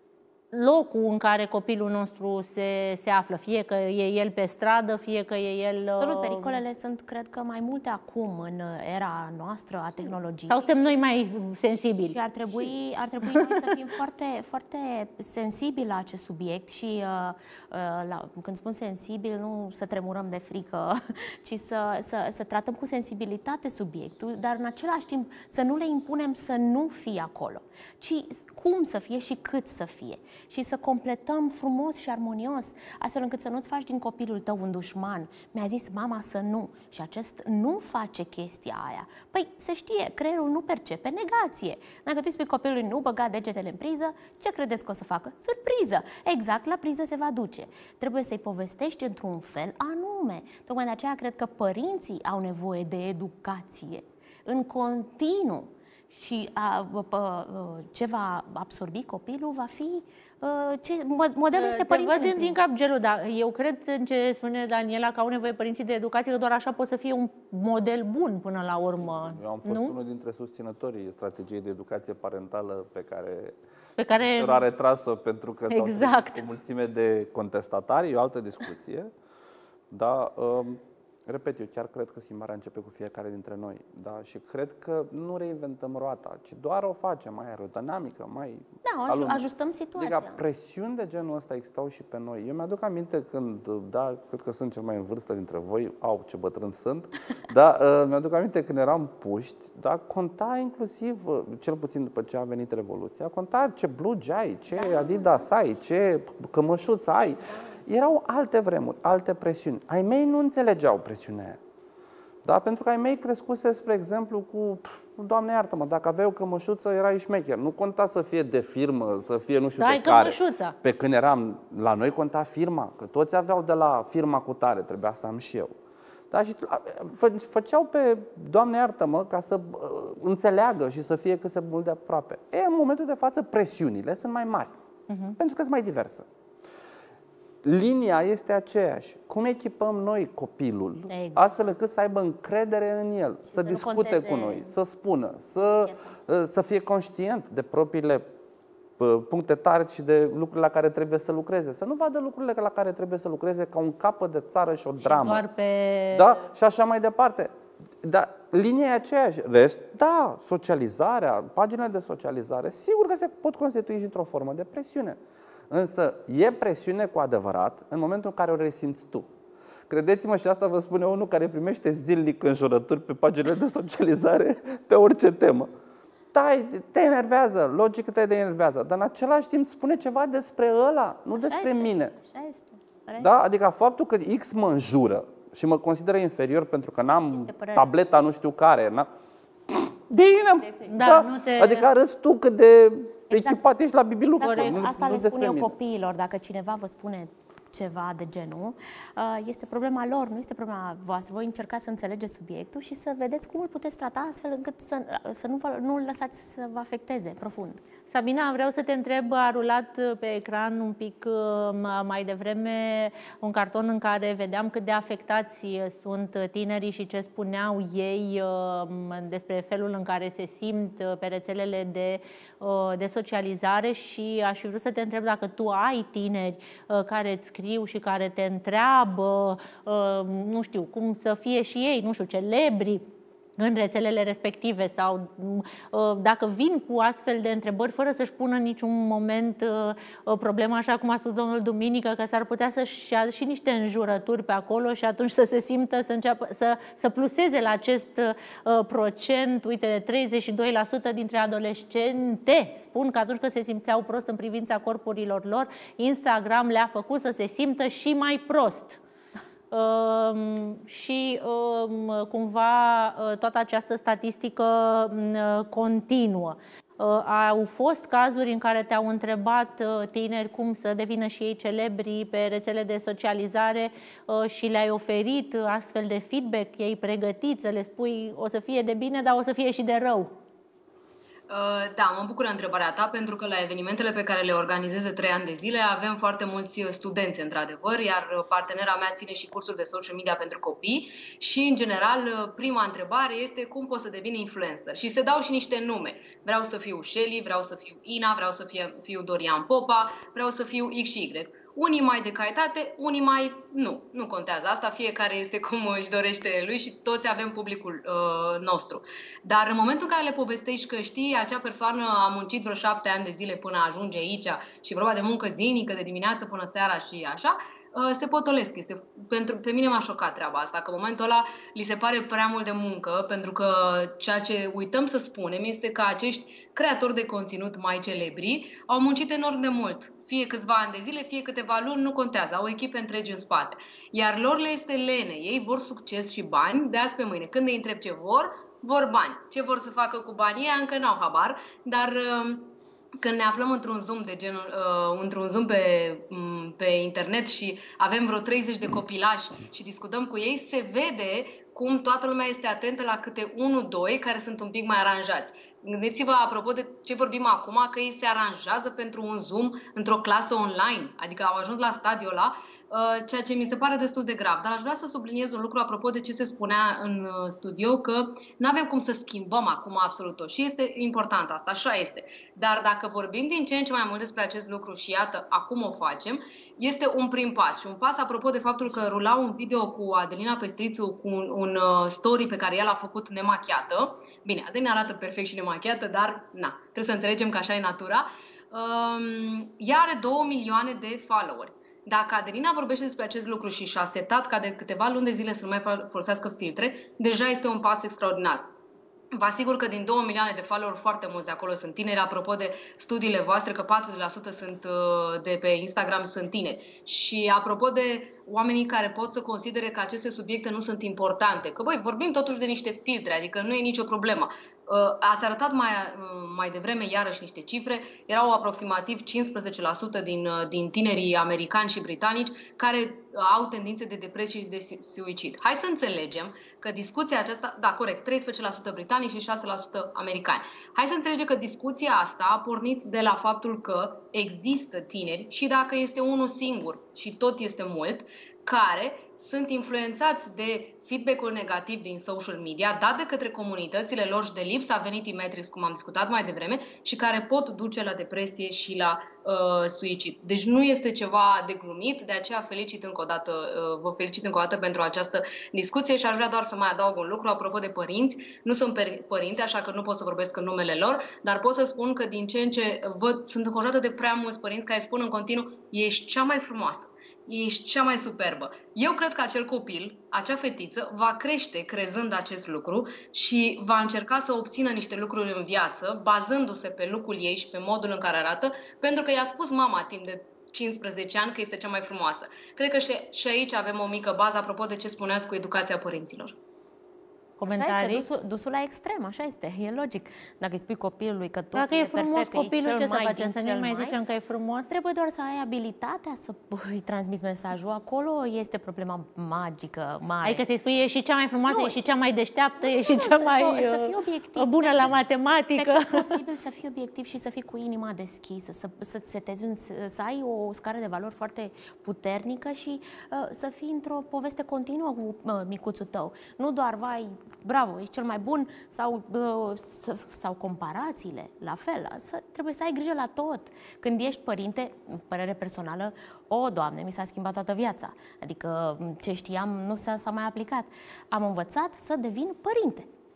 locul în care copilul nostru se, se află, fie că e el pe stradă, fie că e el... Absolut, pericolele sunt, cred că, mai multe acum în era noastră a tehnologiei. Sau suntem noi mai sensibili? Și ar trebui, ar trebui noi să fim foarte, foarte sensibili la acest subiect și uh, uh, la, când spun sensibil, nu să tremurăm de frică, ci să, să, să tratăm cu sensibilitate subiectul, dar în același timp să nu le impunem să nu fie acolo, ci cum să fie și cât să fie. Și să completăm frumos și armonios, astfel încât să nu-ți faci din copilul tău un dușman. Mi-a zis mama să nu și acest nu face chestia aia. Păi se știe, creierul nu percepe negație. Dacă tu îi spui copilului nu băga degetele în priză, ce credeți că o să facă? Surpriză! Exact la priză se va duce. Trebuie să-i povestești într-un fel anume. Tocmai de aceea cred că părinții au nevoie de educație în continuu. Și a, a, ce va absorbi copilul va fi ce, modelul este părintele. Te văd din cap, Gelu, dar eu cred în ce spune Daniela, că au nevoie părinții de educație, că doar așa pot să fie un model bun până la urmă. Eu am fost nu? unul dintre susținătorii strategiei de educație parentală pe care pe care a retras-o pentru că exact. s-au o mulțime de contestatari, e o altă discuție, dar um, repet, eu chiar cred că schimbarea începe cu fiecare dintre noi, da? Și cred că nu reinventăm roata, ci doar o facem mai aerodinamică, mai... Da, o ajustăm situația. Adică presiuni de genul ăsta existau și pe noi. Eu mi-aduc aminte când, da, cred că sunt cel mai în vârstă dintre voi, au, ce bătrân sunt, dar uh, mi-aduc aminte când eram puști, da, conta inclusiv, cel puțin după ce a venit Revoluția, conta ce blugi ai, ce da. Adidas ai, ce cămășuță ai. Erau alte vremuri, alte presiuni. Ai mei nu înțelegeau presiunea aia. Da? Pentru că ai mei crescuse, spre exemplu, cu, Doamne iartă-mă, dacă aveai o cămășuță, erai șmecher. Nu conta să fie de firmă, să fie nu știu da, de care. Cămășuța. Pe când eram, la noi conta firma, că toți aveau de la firma cu tare, trebuia să am și eu. Da? Și fă, făceau pe, Doamne iartă-mă, ca să uh, înțeleagă și să fie cât se mult de aproape. E, în momentul de față, presiunile sunt mai mari, uh-huh. pentru că sunt mai diverse. Linia este aceeași. Cum echipăm noi copilul, exact. astfel încât să aibă încredere în el, și să discute cu noi, să spună, să, să fie conștient de propriile puncte tari și de lucrurile la care trebuie să lucreze. Să nu vadă lucrurile la care trebuie să lucreze ca un capăt de țară și o dramă. Și doar pe... Da? Și așa mai departe. Dar linia e aceeași. Rest, da, socializarea, paginile de socializare, sigur că se pot constitui și într-o formă de presiune. Însă e presiune cu adevărat în momentul în care o resimți tu. Credeți-mă, și asta vă spune unul care primește zilnic înjurături pe paginile de socializare pe orice temă. Da, te enervează, logic că te enervează, dar în același timp spune ceva despre ăla, nu așa despre este, mine. Așa este. Da? Adică faptul că X mă înjură și mă consideră inferior pentru că n-am tableta nu știu care, n-am... Bine, da, da. Nu te... Adică arăți tu cât de exact. Echipat ești la bibiluc. Exact. Asta le spun eu copiilor, dacă cineva vă spune ceva de genul, este problema lor, nu este problema voastră. Voi încercați să înțelegeți subiectul și să vedeți cum îl puteți trata astfel încât să, să nu, vă, nu îl lăsați să vă afecteze profund. Sabina, vreau să te întreb, a rulat pe ecran un pic mai devreme un carton în care vedeam cât de afectați sunt tinerii și ce spuneau ei despre felul în care se simt pe rețelele de, de socializare și aș fi vrut să te întreb dacă tu ai tineri care îți scriu și care te întreabă, nu știu, cum să fie și ei, nu știu, celebri, în rețelele respective sau dacă vin cu astfel de întrebări fără să-și pună în niciun moment problema, așa cum a spus domnul Duminică, că s-ar putea să-și ia și niște înjurături pe acolo și atunci să se simtă, să, înceapă, să, să pluseze la acest procent, uite, de treizeci și doi la sută dintre adolescente spun că atunci când se simțeau prost în privința corpurilor lor, Instagram le-a făcut să se simtă și mai prost. Uh, și uh, cumva uh, toată această statistică uh, continuă. Uh, au fost cazuri în care te-au întrebat uh, tineri cum să devină și ei celebri pe rețele de socializare uh, și le-ai oferit astfel de feedback, ei pregătiți să le spui o să fie de bine, dar o să fie și de rău. Da, mă bucură întrebarea ta, pentru că la evenimentele pe care le organizez de trei ani de zile avem foarte mulți studenți, într-adevăr, iar partenera mea ține și cursuri de social media pentru copii și, în general, prima întrebare este cum pot să devin influencer. Și se dau și niște nume. Vreau să fiu Shelly, vreau să fiu Ina, vreau să fiu, fiu Dorian Popa, vreau să fiu X și Y. Unii mai de calitate, unii mai nu. Nu contează asta, fiecare este cum își dorește lui și toți avem publicul uh, nostru. Dar în momentul în care le povestești că știi, acea persoană a muncit vreo șapte ani de zile până ajunge aici și vorba de muncă zilnică, de dimineață până seara și așa, se potolesc. Este, pentru, pe mine m-a șocat treaba asta, că în momentul ăla li se pare prea mult de muncă, pentru că ceea ce uităm să spunem este că acești creatori de conținut mai celebri au muncit enorm de mult. Fie câțiva ani de zile, fie câteva luni, nu contează, au echipe întregi în spate. Iar lor le este lene, ei vor succes și bani de azi pe mâine. Când îi întreb ce vor, vor bani. Ce vor să facă cu banii ăia, încă n-au habar, dar... Când ne aflăm într-un Zoom de genul, uh, într-un Zoom pe, um, pe internet și avem vreo treizeci de copilași și discutăm cu ei, se vede cum toată lumea este atentă la câte unul, doi care sunt un pic mai aranjați. Gândiți-vă, apropo de ce vorbim acum, că ei se aranjează pentru un Zoom într-o clasă online, adică au ajuns la stadiul ăla, ceea ce mi se pare destul de grav. Dar aș vrea să subliniez un lucru apropo de ce se spunea în studio, că nu avem cum să schimbăm acum absolut tot. Și este important asta, așa este. Dar dacă vorbim din ce în ce mai mult despre acest lucru și iată, acum o facem, este un prim pas. Și un pas apropo de faptul că rula un video cu Adelina Pestrițu, cu un, un story pe care ea l-a făcut nemachiată. Bine, Adelina arată perfect și nemachiată, dar na, trebuie să înțelegem că așa e natura. Um, ea are două milioane de followeri. Dacă Adelina vorbește despre acest lucru și și-a setat ca de câteva luni de zile să nu mai folosească filtre, deja este un pas extraordinar. Vă asigur că din două milioane de follower foarte mulți de acolo sunt tineri. Apropo de studiile voastre, că patruzeci la sută sunt de pe Instagram sunt tineri. Și apropo de oamenii care pot să considere că aceste subiecte nu sunt importante, că băi, vorbim totuși de niște filtre, adică nu e nicio problemă. Ați arătat mai, mai devreme iarăși niște cifre, erau aproximativ cincisprezece la sută din, din tinerii americani și britanici care au tendințe de depresie și de suicid. Hai să înțelegem că discuția aceasta, da, corect, treisprezece la sută britanici și șase la sută americani. Hai să înțelegem că discuția asta a pornit de la faptul că există tineri, și dacă este unul singur și tot este mult, care sunt influențați de feedback-ul negativ din social media, dat de către comunitățile lor și de lipsa Vanity Metrics, cum am discutat mai devreme, și care pot duce la depresie și la uh, suicid. Deci nu este ceva de glumit, de aceea felicit încă o dată, uh, vă felicit încă o dată pentru această discuție și aș vrea doar să mai adaug un lucru apropo de părinți. Nu sunt părinte, așa că nu pot să vorbesc în numele lor, dar pot să spun că din ce în ce văd, sunt înconjurată de prea mulți părinți care spun în continuu: ești cea mai frumoasă, ești cea mai superbă. Eu cred că acel copil, acea fetiță, va crește crezând acest lucru și va încerca să obțină niște lucruri în viață, bazându-se pe lucrul ei și pe modul în care arată, pentru că i-a spus mama timp de cincisprezece ani că este cea mai frumoasă. Cred că și, și aici avem o mică bază, apropo de ce spuneați cu educația părinților. Comentarii? Așa este, dusul, dusul la extrem, așa este, e logic. Dacă îi spui copilului că tot Dacă e frumos perfect, copilul, ce să facem? Să nu mai mai zicem că e frumos? Trebuie doar să ai abilitatea să îi transmiți mesajul. Acolo este problema magică, mare. Adică să-i spui, e și cea mai frumoasă, nu. e și cea mai deșteaptă, e și nu, cea să, mai să, să fii obiectiv, bună pe, la matematică. Pe posibil să fii obiectiv și să fii cu inima deschisă, să, să-ți setezi, un, să ai o scară de valori foarte puternică și uh, să fii într-o poveste continuă cu uh, micuțul tău. Nu doar, vai, bravo, ești cel mai bun, sau, uh, sau comparațiile, la fel. Să, trebuie să ai grijă la tot. Când ești părinte, părere personală, o, Doamne, mi s-a schimbat toată viața. Adică ce știam nu s-a, s-a mai aplicat. Am învățat să devin părinte.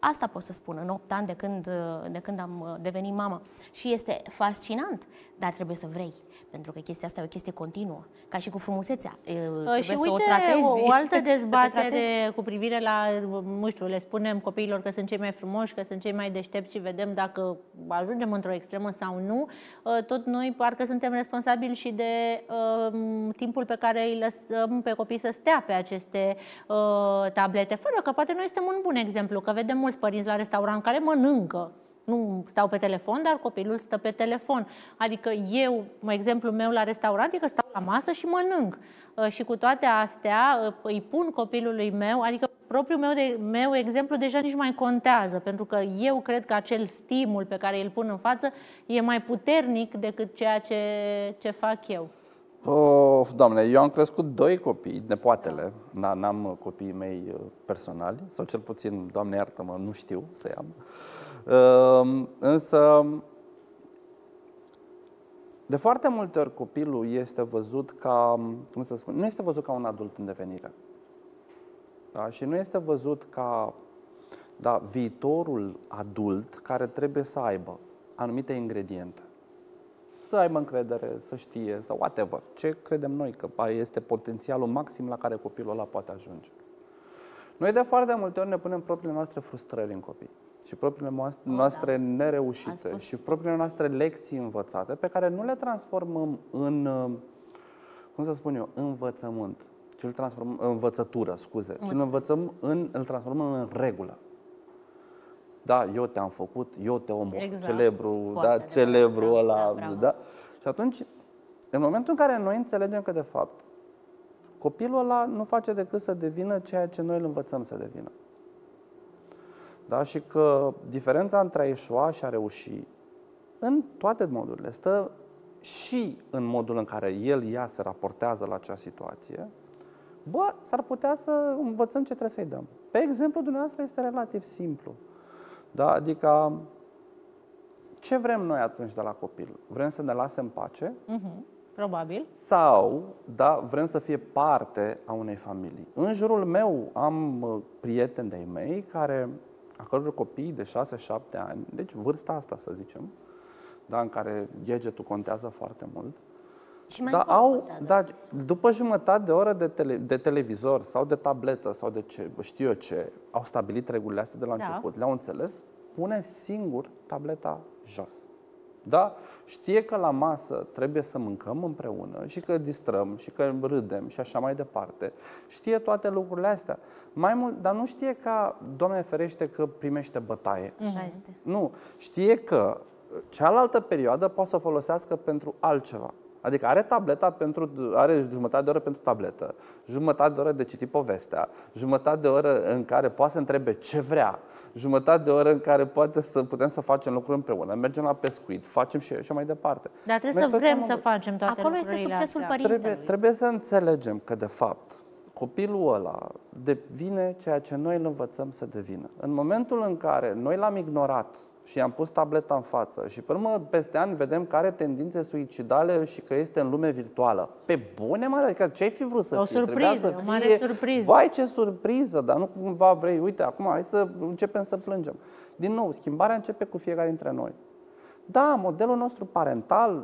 Asta pot să spun în opt ani de când, de când am devenit mamă. Și este fascinant, dar trebuie să vrei. Pentru că chestia asta e o chestie continuă, ca și cu frumusețea. Trebuie și să uite, o tratezi. o, o altă dezbatere cu privire la, nu știu, le spunem copiilor că sunt cei mai frumoși, că sunt cei mai deștepți și vedem dacă ajungem într-o extremă sau nu. Tot noi parcă suntem responsabili și de uh, timpul pe care îi lăsăm pe copii să stea pe aceste uh, tablete, fără că poate noi suntem un bun exemplu, că vedem mulți părinți la restaurant care mănâncă. Nu stau pe telefon, dar copilul stă pe telefon. Adică eu, exemplul meu la restaurant e că stau la masă și mănânc. Și cu toate astea îi pun copilului meu, adică propriul meu, de, meu exemplu deja nici mai contează, pentru că eu cred că acel stimul pe care îl pun în față e mai puternic decât ceea ce, ce fac eu. Oh, Doamne, eu am crescut doi copii, nepoatele, da. N-am copiii mei personali, sau cel puțin, Doamne iartă-mă, nu știu să am. Uh, însă, de foarte multe ori copilul este văzut ca, cum să spun, nu este văzut ca un adult în devenire. Da? Și nu este văzut ca, da, viitorul adult care trebuie să aibă anumite ingrediente. Să aibă încredere, să știe, sau whatever. Ce credem noi că este potențialul maxim la care copilul ăla poate ajunge. Noi de foarte multe ori ne punem propriile noastre frustrări în copii și propriile noastre da. nereușite și propriile noastre lecții învățate pe care nu le transformăm în, cum să spun eu, învățământ, ci îl transformăm în învățătură, scuze, ci îl învățăm în, îl transformăm în regulă. Da, eu te-am făcut, eu te omor, exact. celebru, da, celebru ăla, da, da. Și atunci, în momentul în care noi înțelegem că de fapt copilul ăla nu face decât să devină ceea ce noi îl învățăm să devină. Da? Și că diferența între a eșua și a reuși, în toate modurile, stă și în modul în care el, ea se raportează la acea situație. Bă, s-ar putea să învățăm ce trebuie să-i dăm. Pe exemplu, dumneavoastră este relativ simplu. Da? Adică, ce vrem noi atunci de la copil? Vrem să ne lase în pace? Uh-huh. Probabil. Sau, da, vrem să fie parte a unei familii. În jurul meu am prieteni de-ai mei care, a căror copii de șase șapte ani, deci vârsta asta să zicem, da, în care gadgetul contează foarte mult, și mai da, au, da, după jumătate de oră de, tele, de televizor sau de tabletă sau de ce, știu eu ce, au stabilit regulile astea de la da. început, le-au înțeles, pune singur tableta jos. Da? Știe că la masă trebuie să mâncăm împreună și că distrăm și că râdem și așa mai departe. Știe toate lucrurile astea. Mai mult, dar nu știe ca, Doamne ferește, că primește bătaie. Așa este. Nu. Știe că cealaltă perioadă poate să o folosească pentru altceva. Adică are tableta pentru, are jumătate de oră pentru tabletă, jumătate de oră de citit povestea, jumătate de oră în care poate să întrebe ce vrea, jumătate de oră în care poate să putem să facem lucruri împreună, mergem la pescuit, facem și așa mai departe. Dar trebuie Noi să vrem să facem toate Acolo lucrurile este succesul astea. părintelui. Trebuie, trebuie să înțelegem că, de fapt, copilul ăla devine ceea ce noi îl învățăm să devină. În momentul în care noi l-am ignorat și i-am pus tableta în față și pe urmă, peste ani, vedem că are tendințe suicidale și că este în lume virtuală. Pe bune, mă, adică ce ai fi vrut să o fie? surpriză, să o mare surpriză. Vai, ce surpriză, dar nu cumva vrei, uite, acum hai să începem să plângem. Din nou, schimbarea începe cu fiecare dintre noi. Da, modelul nostru parental,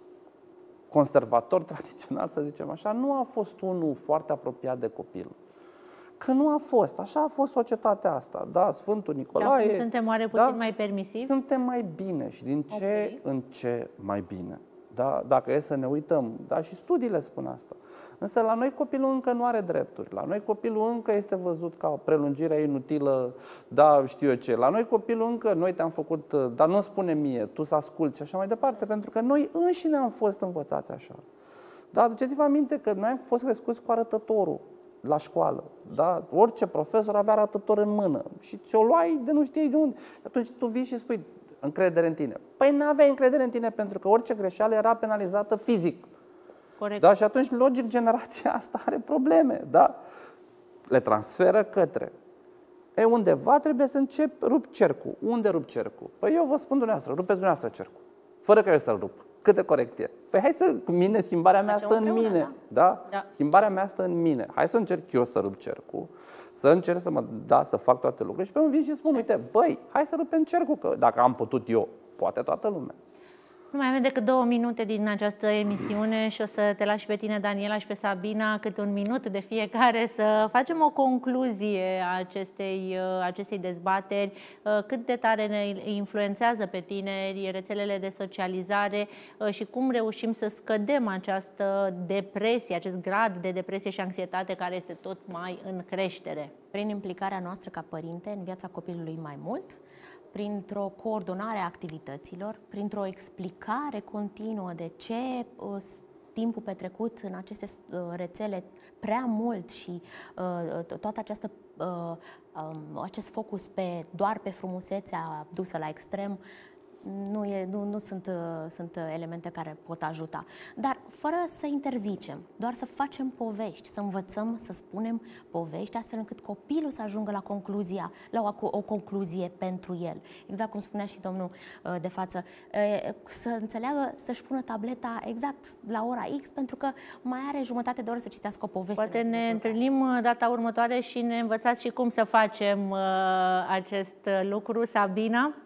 conservator, tradițional, să zicem așa, nu a fost unul foarte apropiat de copil. Că nu a fost. Așa a fost societatea asta. Da, Sfântul Nicolae... Acum suntem oare puțin da, mai permisivi? Suntem mai bine. Și din ce okay. în ce mai bine. Da, dacă e să ne uităm, da, și studiile spun asta. Însă la noi copilul încă nu are drepturi. La noi copilul încă este văzut ca o prelungire inutilă, da, știu eu ce. La noi copilul încă, noi te-am făcut, dar nu spune mie, tu să asculți și așa mai departe, pentru că noi înșine am fost învățați așa. Da, aduceți-vă aminte că noi am fost crescuți cu arătătorul la școală, da? Orice profesor avea arătător în mână și ți-o luai de nu știi de unde. Atunci tu vii și spui, încredere în tine. Păi n-aveai încredere în tine pentru că orice greșeală era penalizată fizic. Corect. Da? Și atunci, logic, generația asta are probleme, da? Le transferă către. E, undeva trebuie să încep, rup cercul. Unde rup cercul? Păi eu vă spun dumneavoastră, rupeți dumneavoastră cercul. Fără ca eu să-l rup. cât de corect e? Păi hai să, cu mine, schimbarea mea Facem stă în împreună, mine. da. Da? Da. Schimbarea mea stă în mine. Hai să încerc eu să rup cercul, să încerc să mă, da, să fac toate lucrurile și pe urmă vin și spun, uite, băi, hai să rupem cercul, că dacă am putut eu, poate toată lumea. Nu mai avem decât două minute din această emisiune și o să te las și pe tine, Daniela, și pe Sabina, câte un minut de fiecare, să facem o concluzie a acestei, acestei dezbateri. Cât de tare ne influențează pe tineri rețelele de socializare și cum reușim să scădem această depresie, acest grad de depresie și anxietate care este tot mai în creștere? Prin implicarea noastră ca părinte în viața copilului mai mult, printr-o coordonare a activităților, printr-o explicare continuă de ce uh, timpul petrecut în aceste uh, rețele prea mult și uh, toată această, uh, um, acest focus pe, doar pe frumusețea dusă la extrem, nu, e, nu, nu sunt, uh, sunt elemente care pot ajuta. Dar fără să interzicem, doar să facem povești, să învățăm să spunem povești, astfel încât copilul să ajungă la concluzia, la o, o concluzie pentru el. Exact cum spunea și domnul uh, de față, uh, să înțeleagă să-și pună tableta exact la ora X, pentru că mai are jumătate de oră să citească o poveste. Poate ne întâlnim data următoare și ne învățați și cum să facem uh, acest lucru. Sabina?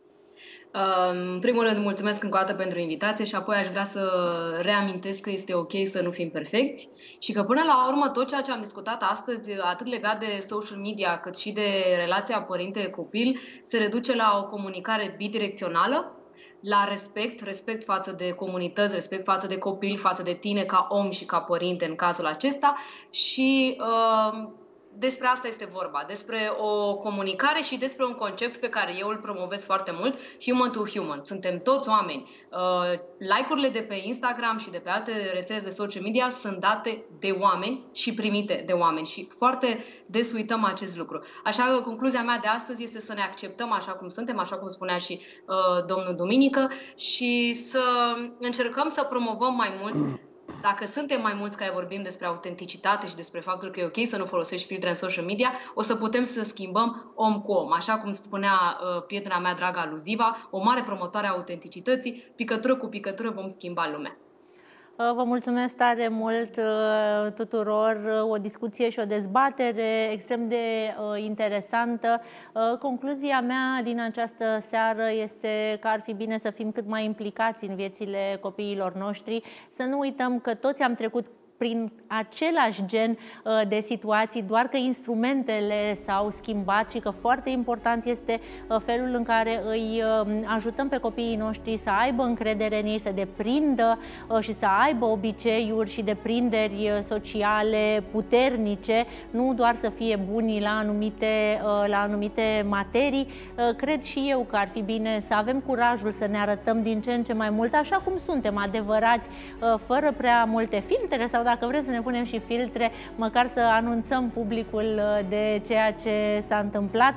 În primul rând, mulțumesc încă o dată pentru invitație și apoi aș vrea să reamintesc că este ok să nu fim perfecți și că până la urmă tot ceea ce am discutat astăzi, atât legat de social media cât și de relația părinte-copil, se reduce la o comunicare bidirecțională, la respect, respect față de comunități, respect față de copil, față de tine ca om și ca părinte în cazul acesta și... Uh, Despre asta este vorba, despre o comunicare și despre un concept pe care eu îl promovez foarte mult, human to human. Suntem toți oameni. Like-urile de pe Instagram și de pe alte rețele de social media sunt date de oameni și primite de oameni și foarte des uităm acest lucru. Așa că concluzia mea de astăzi este să ne acceptăm așa cum suntem, așa cum spunea și uh, domnul Duminică, și să încercăm să promovăm mai mult. Dacă suntem mai mulți care vorbim despre autenticitate și despre faptul că e ok să nu folosești filtre în social media, o să putem să schimbăm om cu om. Așa cum spunea uh, prietena mea dragă Aluziva, o mare promotoare a autenticității, picătură cu picătură vom schimba lumea. Vă mulțumesc tare mult tuturor, o discuție și o dezbatere extrem de interesantă. Concluzia mea din această seară este că ar fi bine să fim cât mai implicați în viețile copiilor noștri, să nu uităm că toți am trecut prin același gen de situații, doar că instrumentele s-au schimbat și că foarte important este felul în care îi ajutăm pe copiii noștri să aibă încredere în ei, să deprindă și să aibă obiceiuri și deprinderi sociale puternice, nu doar să fie buni la anumite, la anumite materii. Cred și eu că ar fi bine să avem curajul să ne arătăm din ce în ce mai mult așa cum suntem, adevărați, fără prea multe filtre sau dacă vreți să ne punem și filtre, măcar să anunțăm publicul de ceea ce s-a întâmplat.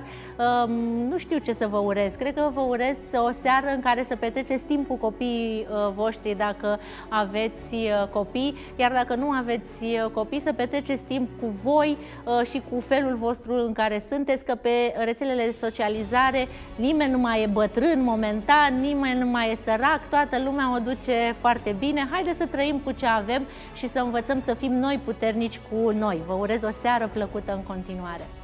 Nu știu ce să vă urez. Cred că vă urez o seară în care să petreceți timp cu copiii voștri dacă aveți copii, iar dacă nu aveți copii, să petreceți timp cu voi și cu felul vostru în care sunteți, că pe rețelele de socializare nimeni nu mai e bătrân momentan, nimeni nu mai e sărac, toată lumea o duce foarte bine. Haideți să trăim cu ce avem și să învățăm să fim noi puternici cu noi. Vă urez o seară plăcută în continuare!